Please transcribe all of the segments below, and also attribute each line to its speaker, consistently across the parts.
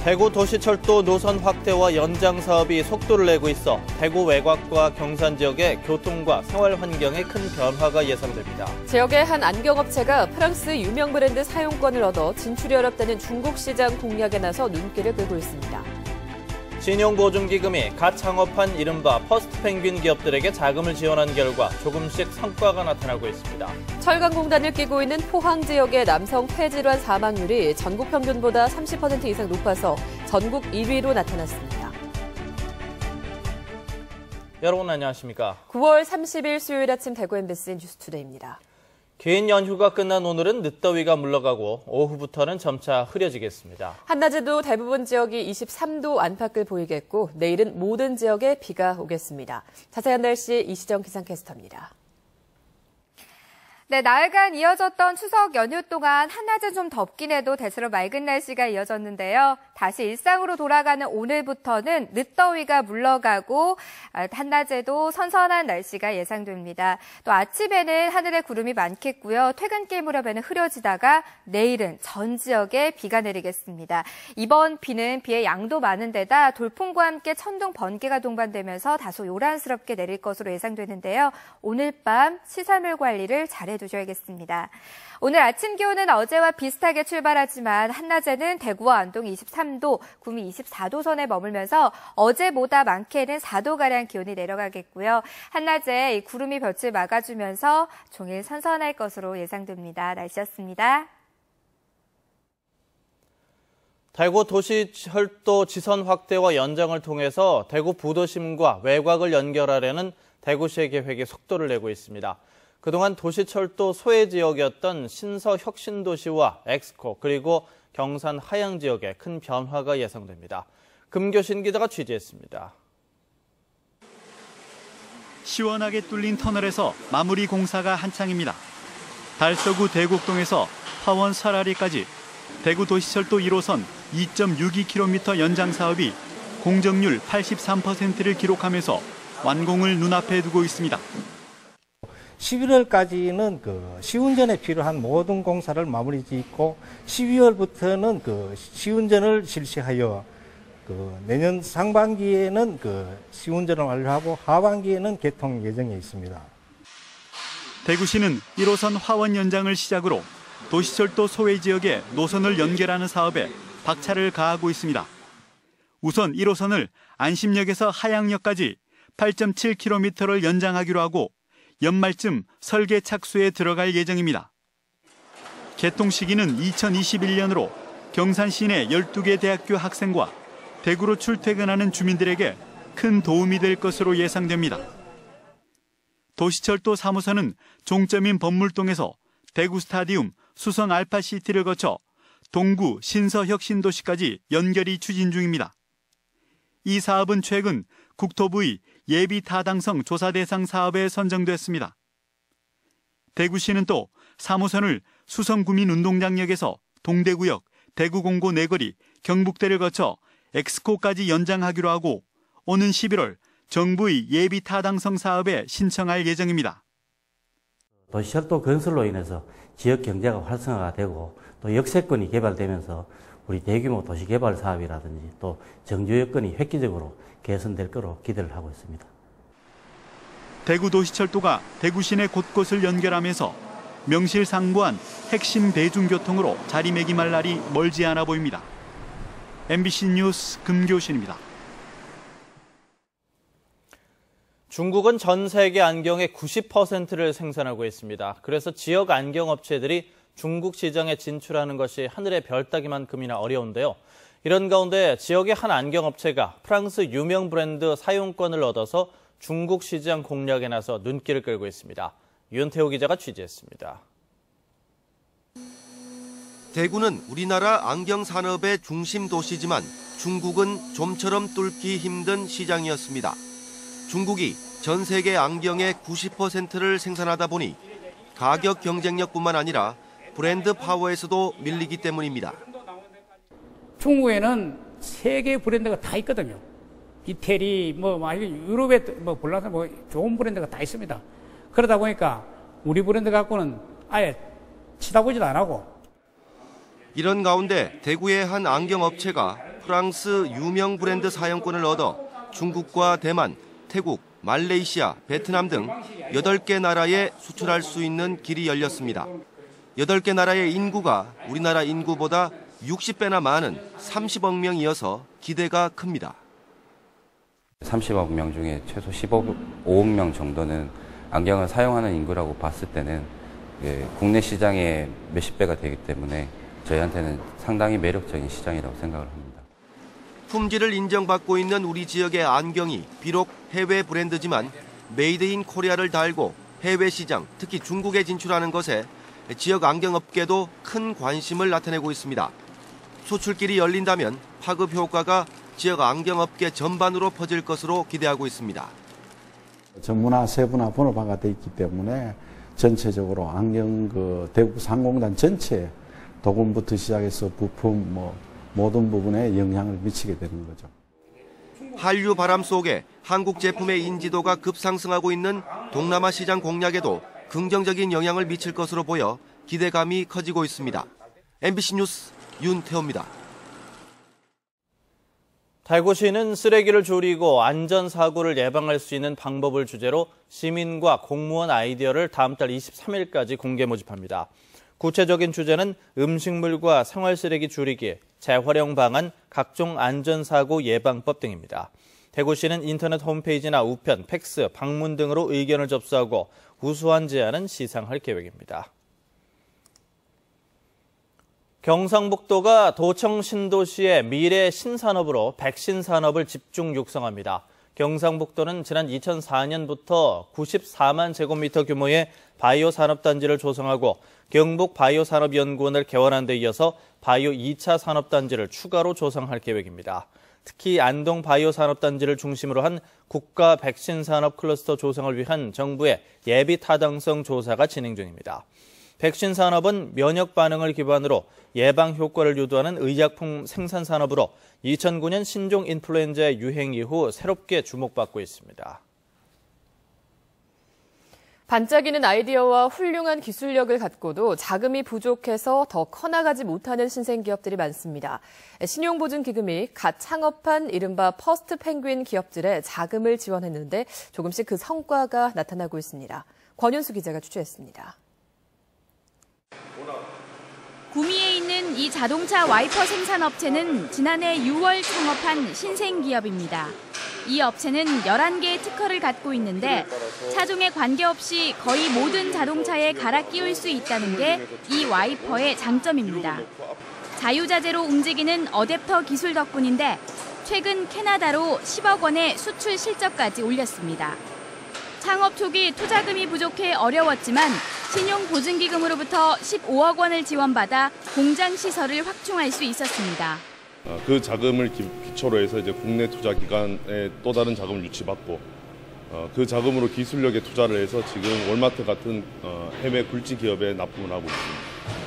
Speaker 1: 대구 도시철도 노선 확대와 연장 사업이 속도를 내고 있어 대구 외곽과 경산 지역의 교통과 생활 환경에 큰 변화가 예상됩니다.
Speaker 2: 지역의 한 안경업체가 프랑스 유명 브랜드 사용권을 얻어 진출이 어렵다는 중국 시장 공략에 나서 눈길을 끌고 있습니다.
Speaker 1: 신용보증기금이 갓 창업한 이른바 퍼스트 펭귄 기업들에게 자금을 지원한 결과 조금씩 성과가 나타나고 있습니다.
Speaker 2: 철강공단을 끼고 있는 포항 지역의 남성 폐질환 사망률이 전국 평균보다 30% 이상 높아서 전국 1위로 나타났습니다.
Speaker 1: 여러분 안녕하십니까?
Speaker 2: 9월 30일 수요일 아침 대구 MBC 뉴스투데이입니다.
Speaker 1: 긴 연휴가 끝난 오늘은 늦더위가 물러가고 오후부터는 점차 흐려지겠습니다.
Speaker 2: 한낮에도 대부분 지역이 23도 안팎을 보이겠고 내일은 모든 지역에 비가 오겠습니다. 자세한 날씨 이시정 기상캐스터입니다.
Speaker 3: 네, 나흘간 이어졌던 추석 연휴 동안 한낮은 좀 덥긴 해도 대체로 맑은 날씨가 이어졌는데요. 다시 일상으로 돌아가는 오늘부터는 늦더위가 물러가고 한낮에도 선선한 날씨가 예상됩니다. 또 아침에는 하늘에 구름이 많겠고요. 퇴근길 무렵에는 흐려지다가 내일은 전 지역에 비가 내리겠습니다. 이번 비는 비의 양도 많은 데다 돌풍과 함께 천둥, 번개가 동반되면서 다소 요란스럽게 내릴 것으로 예상되는데요. 오늘 밤 시설물 관리를 잘해두셔야겠습니다. 오늘 아침 기온은 어제와 비슷하게 출발하지만 한낮에는 대구와 안동 23도, 구미 24도 선에 머물면서 어제보다 많게는 4도가량 기온이 내려가겠고요. 한낮에 이 구름이 볕을 막아주면서 종일 선선할 것으로 예상됩니다. 날씨였습니다.
Speaker 1: 대구 도시철도 지선 확대와 연장을 통해서 대구 부도심과 외곽을 연결하려는 대구시의 계획이 속도를 내고 있습니다. 그동안 도시철도 소외 지역이었던 신서 혁신도시와 엑스코 그리고 경산 하양 지역에 큰 변화가 예상됩니다. 금교신 기자가 취재했습니다.
Speaker 4: 시원하게 뚫린 터널에서 마무리 공사가 한창입니다. 달서구 대곡동에서 화원 사라리까지 대구 도시철도 1호선 2.62km 연장 사업이 공정률 83%를 기록하면서 완공을 눈앞에 두고 있습니다.
Speaker 5: 11월까지는 시운전에 필요한 모든 공사를 마무리 짓고 12월부터는 시운전을 실시하여 내년 상반기에는 시운전을 완료하고 하반기에는 개통 예정에 있습니다.
Speaker 4: 대구시는 1호선 화원 연장을 시작으로 도시철도 소외 지역의 노선을 연결하는 사업에 박차를 가하고 있습니다. 우선 1호선을 안심역에서 하양역까지 8.7km를 연장하기로 하고 연말쯤 설계 착수에 들어갈 예정입니다. 개통 시기는 2021년으로 경산 시내 12개 대학교 학생과 대구로 출퇴근하는 주민들에게 큰 도움이 될 것으로 예상됩니다. 도시철도 3호선은 종점인 범물동에서 대구 스타디움, 수성 알파시티를 거쳐 동구 신서 혁신도시까지 연결이 추진 중입니다. 이 사업은 최근 국토부의 예비 타당성 조사 대상 사업에 선정됐습니다. 대구시는 또 3호선을 수성구민운동장역에서 동대구역, 대구공고 내거리, 경북대를 거쳐 엑스코까지 연장하기로 하고 오는 11월 정부의 예비 타당성 사업에 신청할 예정입니다.
Speaker 6: 도시철도 건설로 인해서 지역 경제가 활성화가 되고 또 역세권이 개발되면서 우리 대규모 도시개발 사업이라든지 또 정주 여건이 획기적으로 개선될 거로 기대를 하고 있습니다.
Speaker 4: 대구 도시철도가 대구 시내 곳곳을 연결하면서 명실상부한 핵심 대중교통으로 자리매김할 날이 멀지 않아 보입니다. MBC 뉴스 금교신입니다.
Speaker 1: 중국은 전 세계 안경의 90%를 생산하고 있습니다. 그래서 지역 안경업체들이 중국 시장에 진출하는 것이 하늘의 별 따기만큼이나 어려운데요. 이런 가운데 지역의 한 안경업체가 프랑스 유명 브랜드 사용권을 얻어서 중국 시장 공략에 나서 눈길을 끌고 있습니다. 윤태호 기자가 취재했습니다.
Speaker 7: 대구는 우리나라 안경 산업의 중심 도시지만 중국은 좀처럼 뚫기 힘든 시장이었습니다. 중국이 전 세계 안경의 90%를 생산하다 보니 가격 경쟁력뿐만 아니라 브랜드 파워에서도 밀리기 때문입니다.
Speaker 8: 중국에는 세계 브랜드가 다 있거든요. 이태리, 유럽에 볼라서 좋은 브랜드가 다 있습니다. 그러다 보니까 우리 브랜드 갖고는 아예 치다보지도 안 하고.
Speaker 7: 이런 가운데 대구의 한 안경업체가 프랑스 유명 브랜드 사용권을 얻어 중국과 대만, 태국, 말레이시아, 베트남 등 8개 나라에 수출할 수 있는 길이 열렸습니다. 8개 나라의 인구가 우리나라 인구보다 60배나 많은 30억 명이어서 기대가 큽니다.
Speaker 9: 30억 명 중에 최소 15억 명 정도는 안경을 사용하는 인구라고 봤을 때는 국내 시장의 몇십 배가 되기 때문에 저희한테는 상당히 매력적인 시장이라고 생각을 합니다.
Speaker 7: 품질을 인정받고 있는 우리 지역의 안경이 비록 해외 브랜드지만 메이드 인 코리아를 달고 해외 시장, 특히 중국에 진출하는 것에 지역 안경업계도 큰 관심을 나타내고 있습니다. 수출길이 열린다면 파급 효과가 지역 안경업계 전반으로 퍼질 것으로 기대하고 있습니다.
Speaker 10: 전문화, 세분화, 분업화가 돼 있기 때문에 전체적으로 안경 대구 상공단 전체 도금부터 시작해서 부품 모든 부분에 영향을 미치게 되는 거죠.
Speaker 7: 한류 바람 속에 한국 제품의 인지도가 급상승하고 있는 동남아 시장 공략에도 긍정적인 영향을 미칠 것으로 보여 기대감이 커지고 있습니다. MBC 뉴스 윤태호입니다.
Speaker 1: 대구시는 쓰레기를 줄이고 안전사고를 예방할 수 있는 방법을 주제로 시민과 공무원 아이디어를 다음 달 23일까지 공개 모집합니다. 구체적인 주제는 음식물과 생활쓰레기 줄이기, 재활용 방안, 각종 안전사고 예방법 등입니다. 대구시는 인터넷 홈페이지나 우편, 팩스, 방문 등으로 의견을 접수하고 우수한 제안은 시상할 계획입니다. 경상북도가 도청 신도시의 미래 신산업으로 백신 산업을 집중 육성합니다. 경상북도는 지난 2004년부터 94만 제곱미터 규모의 바이오 산업단지를 조성하고 경북 바이오산업연구원을 개원한 데 이어서 바이오 2차 산업단지를 추가로 조성할 계획입니다. 특히 안동 바이오산업단지를 중심으로 한 국가 백신 산업 클러스터 조성을 위한 정부의 예비 타당성 조사가 진행 중입니다. 백신 산업은 면역 반응을 기반으로 예방 효과를 유도하는 의약품 생산 산업으로 2009년 신종 인플루엔자의 유행 이후 새롭게 주목받고 있습니다.
Speaker 2: 반짝이는 아이디어와 훌륭한 기술력을 갖고도 자금이 부족해서 더 커나가지 못하는 신생기업들이 많습니다. 신용보증기금이 갓 창업한 이른바 퍼스트 펭귄 기업들의 자금을 지원했는데 조금씩 그 성과가 나타나고 있습니다. 권윤수 기자가 취재했습니다.
Speaker 11: 구미에 있는 이 자동차 와이퍼 생산업체는 지난해 6월 창업한 신생기업입니다. 이 업체는 11개의 특허를 갖고 있는데 차종에 관계없이 거의 모든 자동차에 갈아 끼울 수 있다는 게 이 와이퍼의 장점입니다. 자유자재로 움직이는 어댑터 기술 덕분인데 최근 캐나다로 10억 원의 수출 실적까지 올렸습니다. 창업 초기 투자금이 부족해 어려웠지만 신용보증기금으로부터 15억 원을 지원받아 공장 시설을 확충할 수 있었습니다.
Speaker 12: 그 자금을 기초로 해서 이제 국내 투자 기관에 또 다른 자금을 유치받고 그 자금으로 기술력에 투자를 해서 지금 월마트 같은 해외 굴지 기업에 납품을 하고 있습니다.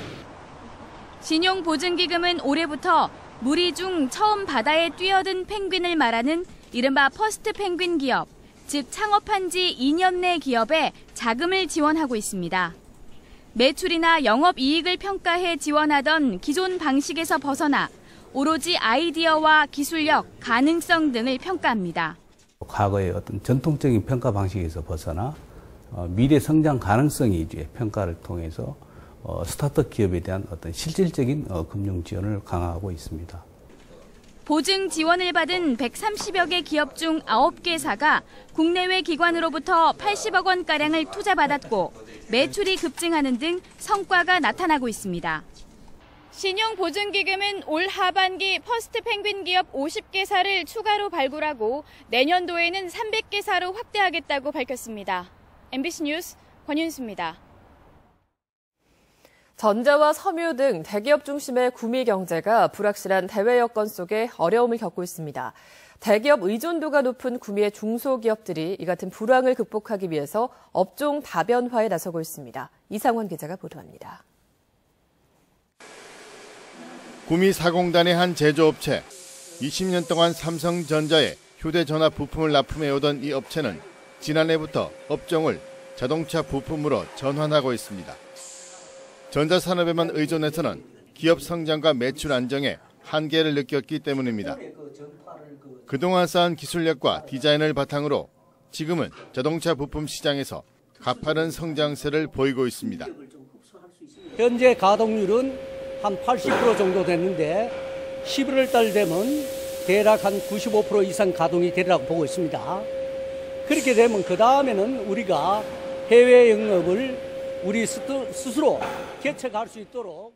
Speaker 11: 신용보증기금은 올해부터 무리 중 처음 바다에 뛰어든 펭귄을 말하는 이른바 퍼스트 펭귄 기업, 즉 창업한 지 2년 내 기업에 자금을 지원하고 있습니다. 매출이나 영업이익을 평가해 지원하던 기존 방식에서 벗어나 오로지 아이디어와 기술력, 가능성 등을 평가합니다.
Speaker 13: 과거의 어떤 전통적인 평가 방식에서 벗어나 미래 성장 가능성 위주의 평가를 통해서 스타트업 기업에 대한 어떤 실질적인 금융 지원을 강화하고 있습니다.
Speaker 11: 보증 지원을 받은 130여 개 기업 중 9개사가 국내외 기관으로부터 80억 원가량을 투자받았고 매출이 급증하는 등 성과가 나타나고 있습니다. 신용보증기금은 올 하반기 퍼스트 펭귄 기업 50개사를 추가로 발굴하고 내년도에는 300개사로 확대하겠다고 밝혔습니다. MBC 뉴스 권윤수입니다.
Speaker 2: 전자와 섬유 등 대기업 중심의 구미 경제가 불확실한 대외 여건 속에 어려움을 겪고 있습니다. 대기업 의존도가 높은 구미의 중소기업들이 이 같은 불황을 극복하기 위해서 업종 다변화에 나서고 있습니다. 이상원 기자가 보도합니다.
Speaker 14: 구미 사공단의 한 제조업체. 20년 동안 삼성전자에 휴대전화 부품을 납품해오던 이 업체는 지난해부터 업종을 자동차 부품으로 전환하고 있습니다. 전자산업에만 의존해서는 기업 성장과 매출 안정에 한계를 느꼈기 때문입니다. 그동안 쌓은 기술력과 디자인을 바탕으로 지금은 자동차 부품 시장에서 가파른 성장세를 보이고 있습니다.
Speaker 15: 현재 가동률은 한 80% 정도 됐는데 11월 달 되면 대략 한 95% 이상 가동이 되리라고 보고 있습니다. 그렇게 되면 그 다음에는 우리가 해외 영업을 우리 스스로 개척할 수 있도록.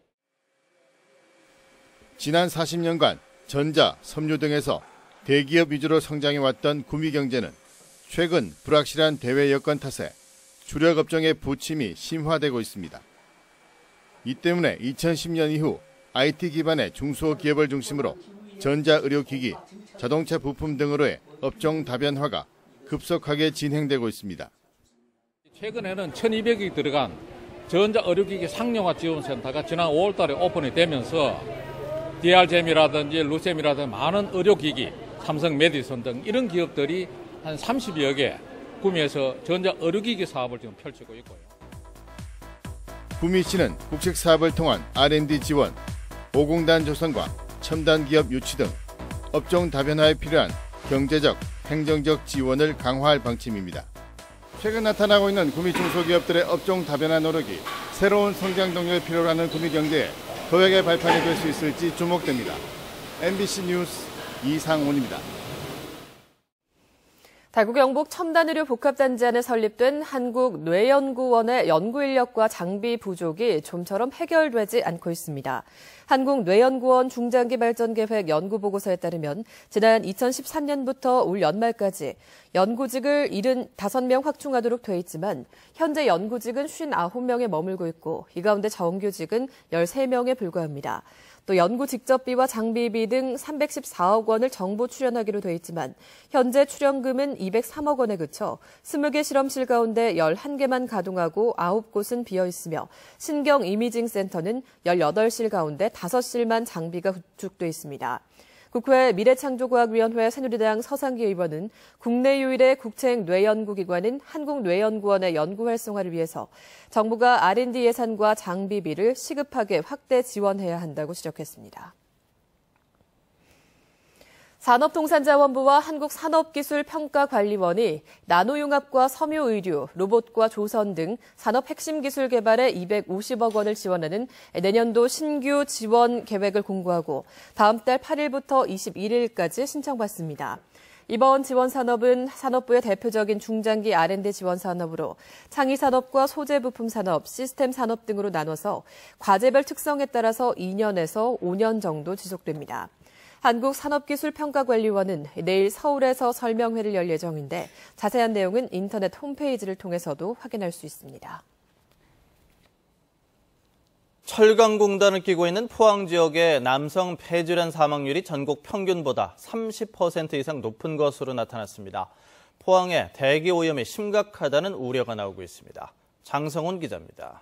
Speaker 14: 지난 40년간 전자, 섬유 등에서 대기업 위주로 성장해왔던 구미 경제는 최근 불확실한 대외 여건 탓에 주력 업종의 부침이 심화되고 있습니다. 이 때문에 2010년 이후 IT 기반의 중소기업을 중심으로 전자의료기기, 자동차 부품 등으로의 업종 다변화가 급속하게 진행되고 있습니다.
Speaker 16: 최근에는 1,200억이 들어간 전자의료기기 상용화 지원센터가 지난 5월 달에 오픈이 되면서 DR잼이라든지 루셈이라든지 많은 의료기기, 삼성 메디슨 등 이런 기업들이 한 30여 개 구미에서 전자의료기기 사업을 지금 펼치고 있고요.
Speaker 14: 구미시는 국책 사업을 통한 R&D 지원, 5공단 조성과 첨단 기업 유치 등 업종 다변화에 필요한 경제적, 행정적 지원을 강화할 방침입니다. 최근 나타나고 있는 구미 중소기업들의 업종 다변화 노력이 새로운 성장 동력을 필요로 하는 구미 경제에 도약의 발판이 될 수 있을지 주목됩니다. MBC 뉴스 이상훈입니다.
Speaker 2: 달구 경북 첨단의료 복합단지 안에 설립된 한국뇌연구원의 연구인력과 장비 부족이 좀처럼 해결되지 않고 있습니다. 한국뇌연구원 중장기발전계획 연구보고서에 따르면 지난 2013년부터 올 연말까지 연구직을 75명 확충하도록 돼 있지만 현재 연구직은 59명에 머물고 있고 이 가운데 정규직은 13명에 불과합니다. 또 연구 직접비와 장비비 등 314억 원을 정부 출연하기로 돼 있지만 현재 출연금은 203억 원에 그쳐 20개 실험실 가운데 11개만 가동하고 9곳은 비어 있으며 신경 이미징 센터는 18실 가운데 5실만 장비가 구축돼 있습니다. 국회 미래창조과학위원회 새누리당 서상기 의원은 국내 유일의 국책 뇌연구기관인 한국뇌연구원의 연구 활성화를 위해서 정부가 R&D 예산과 장비비를 시급하게 확대 지원해야 한다고 지적했습니다. 산업통상자원부와 한국산업기술평가관리원이 나노융합과 섬유의류, 로봇과 조선 등 산업 핵심 기술 개발에 250억 원을 지원하는 내년도 신규 지원 계획을 공고하고 다음 달 8일부터 21일까지 신청받습니다. 이번 지원 산업은 산업부의 대표적인 중장기 R&D 지원 산업으로 창의 산업과 소재 부품 산업, 시스템 산업 등으로 나눠서 과제별 특성에 따라서 2년에서 5년 정도 지속됩니다. 한국산업기술평가관리원은 내일 서울에서 설명회를 열 예정인데 자세한 내용은 인터넷 홈페이지를 통해서도 확인할 수 있습니다.
Speaker 1: 철강공단을 끼고 있는 포항 지역의 남성 폐질환 사망률이 전국 평균보다 30% 이상 높은 것으로 나타났습니다. 포항에 대기 오염이 심각하다는 우려가 나오고 있습니다. 장성훈 기자입니다.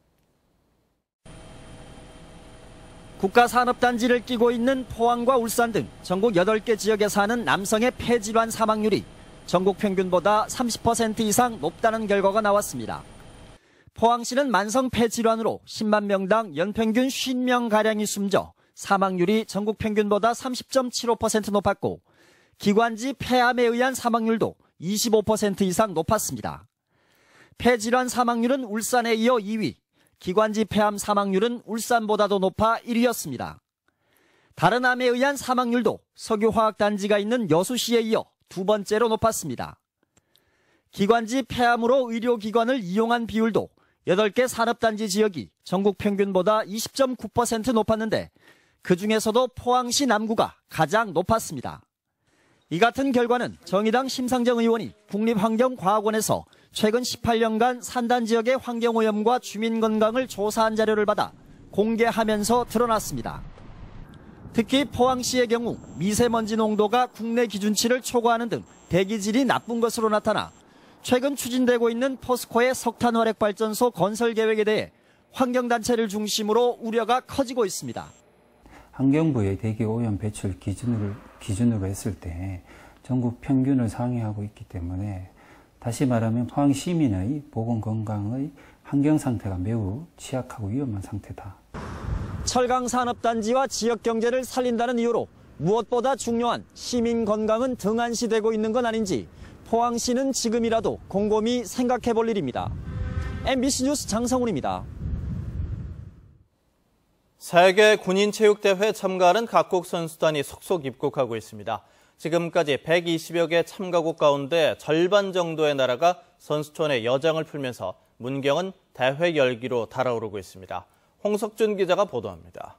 Speaker 17: 국가산업단지를 끼고 있는 포항과 울산 등 전국 8개 지역에 사는 남성의 폐질환 사망률이 전국 평균보다 30% 이상 높다는 결과가 나왔습니다. 포항시는 만성 폐질환으로 10만 명당 연평균 50명가량이 숨져 사망률이 전국 평균보다 30.75% 높았고 기관지 폐암에 의한 사망률도 25% 이상 높았습니다. 폐질환 사망률은 울산에 이어 2위, 기관지 폐암 사망률은 울산보다도 높아 1위였습니다. 다른 암에 의한 사망률도 석유화학단지가 있는 여수시에 이어 두 번째로 높았습니다. 기관지 폐암으로 의료기관을 이용한 비율도 8개 산업단지 지역이 전국 평균보다 20.9% 높았는데 그중에서도 포항시 남구가 가장 높았습니다. 이 같은 결과는 정의당 심상정 의원이 국립환경과학원에서 최근 18년간 산단 지역의 환경오염과 주민 건강을 조사한 자료를 받아 공개하면서 드러났습니다. 특히 포항시의 경우 미세먼지 농도가 국내 기준치를 초과하는 등 대기질이 나쁜 것으로 나타나 최근 추진되고 있는 포스코의 석탄화력발전소 건설 계획에 대해 환경단체를 중심으로 우려가 커지고 있습니다.
Speaker 18: 환경부의 대기오염 배출 기준으로 했을 때 전국 평균을 상회하고 있기 때문에 다시 말하면 포항 시민의 보건 건강의 환경 상태가 매우 취약하고 위험한 상태다.
Speaker 17: 철강산업단지와 지역 경제를 살린다는 이유로 무엇보다 중요한 시민 건강은 등한시되고 있는 건 아닌지 포항시는 지금이라도 곰곰이 생각해 볼 일입니다. MBC 뉴스 장성훈입니다.
Speaker 1: 세계 군인체육대회 참가하는 각국 선수단이 속속 입국하고 있습니다. 지금까지 120여 개 참가국 가운데 절반 정도의 나라가 선수촌에 여장을 풀면서 문경은 대회 열기로 달아오르고 있습니다. 홍석준 기자가 보도합니다.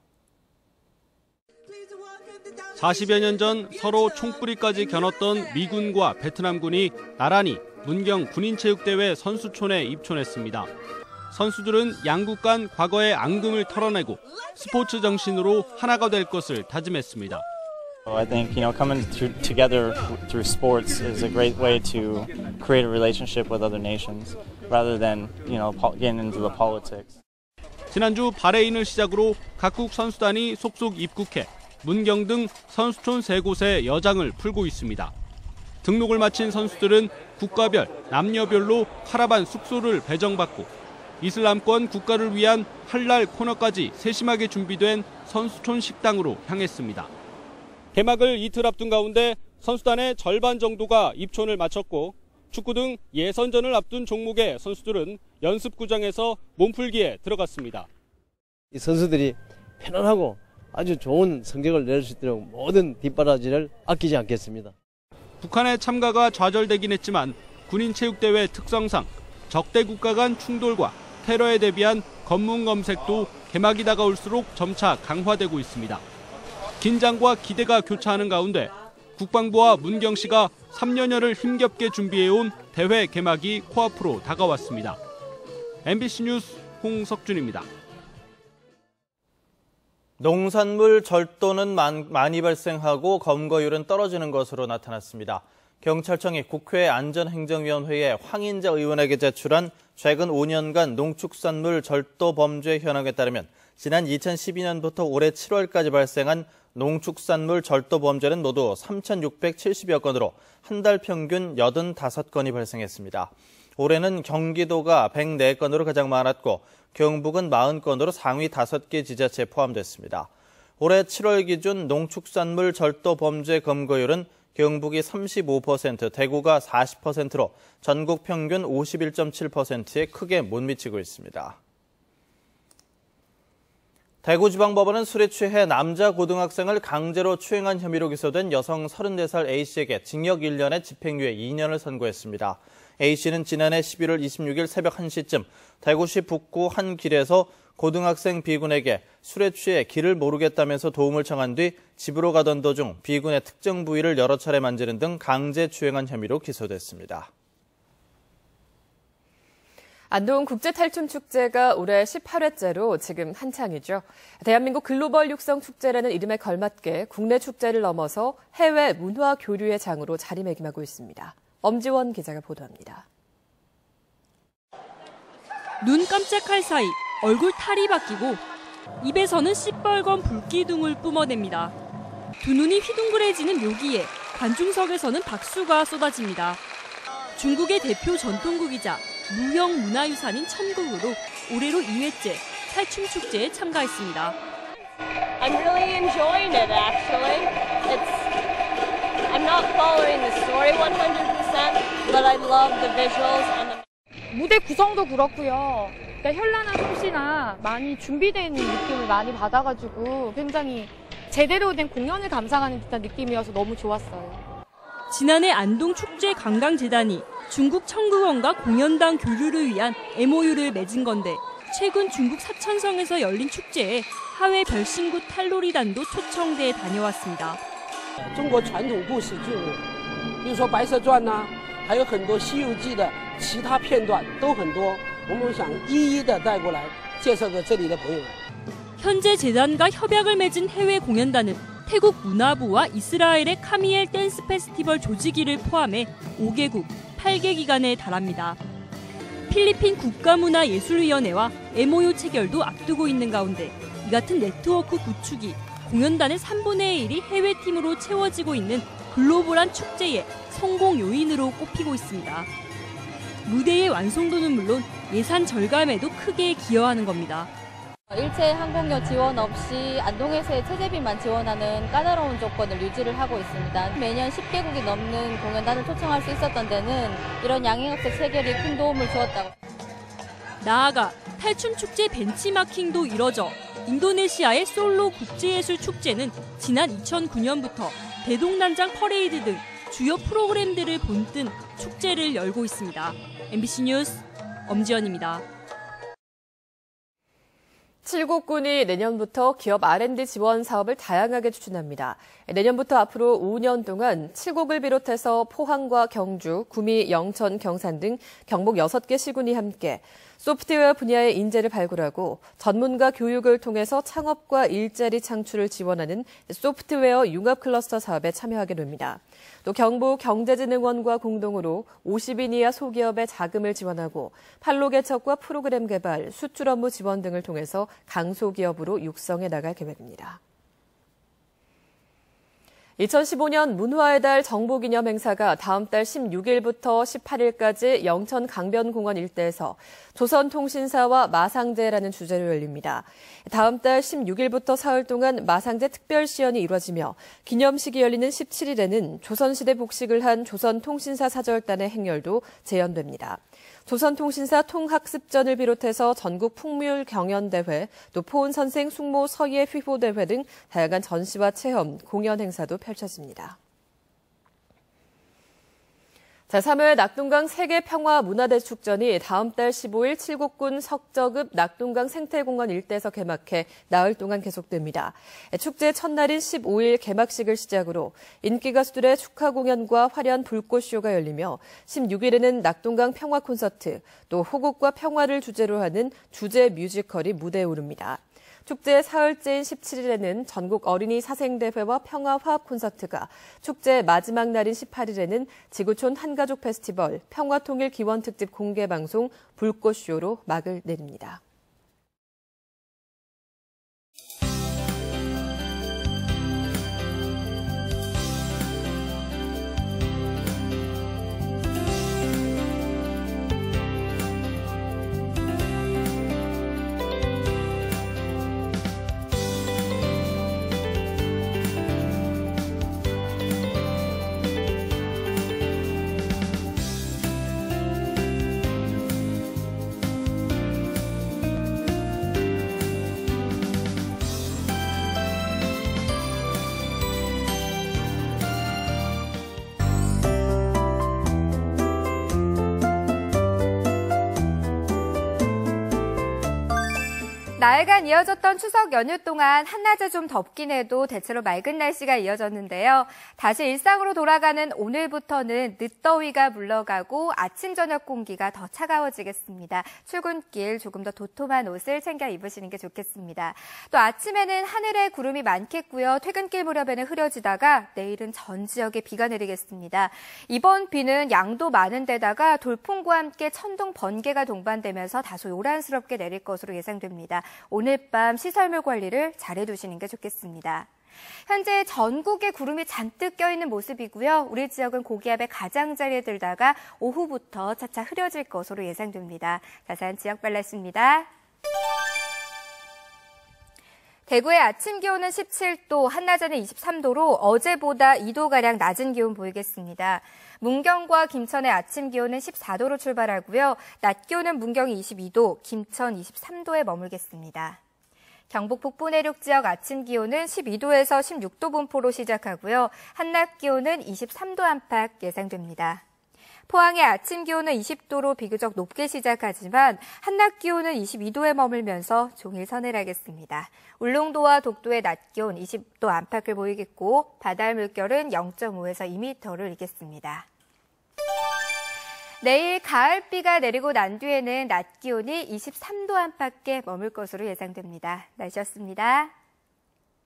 Speaker 19: 40여 년 전 서로 총뿌리까지 겨눴던 미군과 베트남군이 나란히 문경 군인체육대회 선수촌에 입촌했습니다. 선수들은 양국 간 과거의 앙금을 털어내고 스포츠 정신으로 하나가 될 것을 다짐했습니다.
Speaker 20: I think, coming together through sports is a great way to create a relationship with other nations rather than, getting into the politics.
Speaker 19: 지난주 바레인을 시작으로 각국 선수단이 속속 입국해 문경 등 선수촌 3곳에 여장을 풀고 있습니다. 등록을 마친 선수들은 국가별, 남녀별로 카라반 숙소를 배정받고 이슬람권 국가를 위한 할랄 코너까지 세심하게 준비된 선수촌 식당으로 향했습니다. 개막을 이틀 앞둔 가운데 선수단의 절반 정도가 입촌을 마쳤고 축구 등 예선전을 앞둔 종목의 선수들은 연습구장에서 몸풀기에 들어갔습니다.
Speaker 21: 이 선수들이 편안하고 아주 좋은 성적을 낼 수 있도록 모든 뒷바라지를 아끼지 않겠습니다.
Speaker 19: 북한의 참가가 좌절되긴 했지만 군인체육대회 특성상 적대 국가 간 충돌과 테러에 대비한 검문 검색도 개막이 다가올수록 점차 강화되고 있습니다. 긴장과 기대가 교차하는 가운데 국방부와 문경시가 3년여를 힘겹게 준비해온 대회 개막이 코앞으로 다가왔습니다. MBC 뉴스 홍석준입니다.
Speaker 1: 농산물 절도는 많이 발생하고 검거율은 떨어지는 것으로 나타났습니다. 경찰청이 국회 안전행정위원회에 황인자 의원에게 제출한 최근 5년간 농축산물 절도 범죄 현황에 따르면 지난 2012년부터 올해 7월까지 발생한 농축산물 절도 범죄는 모두 3,670여 건으로 한 달 평균 85건이 발생했습니다. 올해는 경기도가 104건으로 가장 많았고 경북은 40건으로 상위 5개 지자체에 포함됐습니다. 올해 7월 기준 농축산물 절도 범죄 검거율은 경북이 35%, 대구가 40%로 전국 평균 51.7%에 크게 못 미치고 있습니다. 대구지방법원은 술에 취해 남자 고등학생을 강제로 추행한 혐의로 기소된 여성 34살 A씨에게 징역 1년에 집행유예 2년을 선고했습니다. A씨는 지난해 11월 26일 새벽 1시쯤 대구시 북구 한 길에서 고등학생 B군에게 술에 취해 길을 모르겠다면서 도움을 청한 뒤 집으로 가던 도중 B군의 특정 부위를 여러 차례 만지는 등 강제 추행한 혐의로 기소됐습니다.
Speaker 2: 안동 국제탈춤축제가 올해 18회째로 지금 한창이죠. 대한민국 글로벌 육성 축제라는 이름에 걸맞게 국내 축제를 넘어서 해외 문화 교류의 장으로 자리매김하고 있습니다. 엄지원 기자가 보도합니다.
Speaker 22: 눈 깜짝할 사이 얼굴 탈이 바뀌고 입에서는 시뻘건 불기둥을 뿜어냅니다. 두 눈이 휘둥그레지는 묘기에 관중석에서는 박수가 쏟아집니다. 중국의 대표 전통극이자 무형 문화유산인 천국으로 올해로 2회째 탈춤축제에 참가했습니다.
Speaker 23: I'm really enjoying it actually. I'm not following the story 100%, but I love the visuals and the...
Speaker 24: 무대 구성도 그렇고요. 그러니까 현란한 솜씨나 많이 준비된 느낌을 많이 받아가지고 굉장히 제대로 된 공연을 감상하는 듯한 느낌이어서 너무 좋았어요.
Speaker 22: 지난해 안동 축제 관광재단이 중국 청구원과 공연당 교류를 위한 MOU를 맺은 건데 최근 중국 사천성에서 열린 축제에 하회 별신구 탈놀이단도 초청돼 다녀왔습니다.
Speaker 25: 中国传统故事剧目，比如说《白蛇传》呐，还有很多《西游记》的其他片段都很多，我们想一一的带过来介绍给这里的朋友们。
Speaker 22: 현재 재단과 협약을 맺은 해외 공연단은 태국 문화부와 이스라엘의 카미엘 댄스 페스티벌 조직위를 포함해 5개국 8개 기관에 달합니다. 필리핀 국가문화예술위원회와 MOU 체결도 앞두고 있는 가운데 이 같은 네트워크 구축이 공연단의 3분의 1이 해외팀으로 채워지고 있는 글로벌한 축제의 성공 요인으로 꼽히고 있습니다. 무대의 완성도는 물론 예산 절감에도 크게 기여하는 겁니다.
Speaker 3: 일체 항공료 지원 없이 안동에서의 체재비만 지원하는 까다로운 조건을 유지를 하고 있습니다. 매년 10개국이 넘는 공연단을 초청할 수 있었던 데는 이런 양행업체 체결이 큰 도움을 주었다고.
Speaker 22: 나아가 탈춤축제 벤치마킹도 이뤄져 인도네시아의 솔로 국제예술축제는 지난 2009년부터 대동단장 퍼레이드 등 주요 프로그램들을 본뜬 축제를 열고 있습니다. MBC 뉴스 엄지연입니다.
Speaker 2: 칠곡군이 내년부터 기업 R&D 지원 사업을 다양하게 추진합니다. 내년부터 앞으로 5년 동안 칠곡을 비롯해서 포항과 경주, 구미, 영천, 경산 등 경북 6개 시군이 함께 소프트웨어 분야의 인재를 발굴하고 전문가 교육을 통해서 창업과 일자리 창출을 지원하는 소프트웨어 융합 클러스터 사업에 참여하게 됩니다. 또 경북 경제진흥원과 공동으로 50인 이하 소기업에 자금을 지원하고 판로 개척과 프로그램 개발, 수출 업무 지원 등을 통해서 강소기업으로 육성해 나갈 계획입니다. 2015년 문화의 달 정보기념 행사가 다음 달 16일부터 18일까지 영천 강변공원 일대에서 조선통신사와 마상제라는 주제로 열립니다. 다음 달 16일부터 사흘 동안 마상제 특별시연이 이루어지며 기념식이 열리는 17일에는 조선시대 복식을 한 조선통신사 사절단의 행렬도 재연됩니다. 조선통신사 통학습전을 비롯해서 전국 풍물 경연대회, 또 포은선생 숙모 서예 휘호대회 등 다양한 전시와 체험, 공연 행사도 펼쳐집니다. 제3회 낙동강 세계평화문화대축전이 다음 달 15일 칠곡군 석저급 낙동강 생태공원 일대에서 개막해 나흘 동안 계속됩니다. 축제 첫날인 15일 개막식을 시작으로 인기 가수들의 축하 공연과 화려한 불꽃쇼가 열리며 16일에는 낙동강 평화 콘서트, 또 호국과 평화를 주제로 하는 주제 뮤지컬이 무대에 오릅니다. 축제 사흘째인 17일에는 전국 어린이 사생대회와 평화화합 콘서트가, 축제 마지막 날인 18일에는 지구촌 한가족 페스티벌, 평화통일 기원특집 공개방송 불꽃쇼로 막을 내립니다.
Speaker 4: 나흘간 이어졌던 추석 연휴 동안 한낮에 좀 덥긴 해도 대체로 맑은 날씨가 이어졌는데요. 다시 일상으로 돌아가는 오늘부터는 늦더위가 물러가고 아침 저녁 공기가 더 차가워지겠습니다. 출근길 조금 더 도톰한 옷을 챙겨 입으시는 게 좋겠습니다. 또 아침에는 하늘에 구름이 많겠고요. 퇴근길 무렵에는 흐려지다가 내일은 전 지역에 비가 내리겠습니다. 이번 비는 양도 많은 데다가 돌풍과 함께 천둥, 번개가 동반되면서 다소 요란스럽게 내릴 것으로 예상됩니다. 오늘 밤 시설물 관리를 잘해두시는 게 좋겠습니다. 현재 전국에 구름이 잔뜩 껴있는 모습이고요. 우리 지역은 고기압의 가장자리에 들다가 오후부터 차차 흐려질 것으로 예상됩니다. 자세한 지역 발라입니다. 대구의 아침 기온은 17도, 한낮에는 23도로 어제보다 2도가량 낮은 기온 보이겠습니다. 문경과 김천의 아침 기온은 14도로 출발하고요. 낮 기온은 문경이 22도, 김천 23도에 머물겠습니다. 경북 북부 내륙 지역 아침 기온은 12도에서 16도 분포로 시작하고요. 한낮 기온은 23도 안팎 예상됩니다. 포항의 아침 기온은 20도로 비교적 높게 시작하지만 한낮 기온은 22도에 머물면서 종일 서늘하겠습니다. 울릉도와 독도의 낮 기온 20도 안팎을 보이겠고 바다의 물결은 0.5에서 2m를 일겠습니다. 내일 가을비가 내리고 난 뒤에는 낮 기온이 23도 안팎에 머물 것으로 예상됩니다. 날씨였습니다.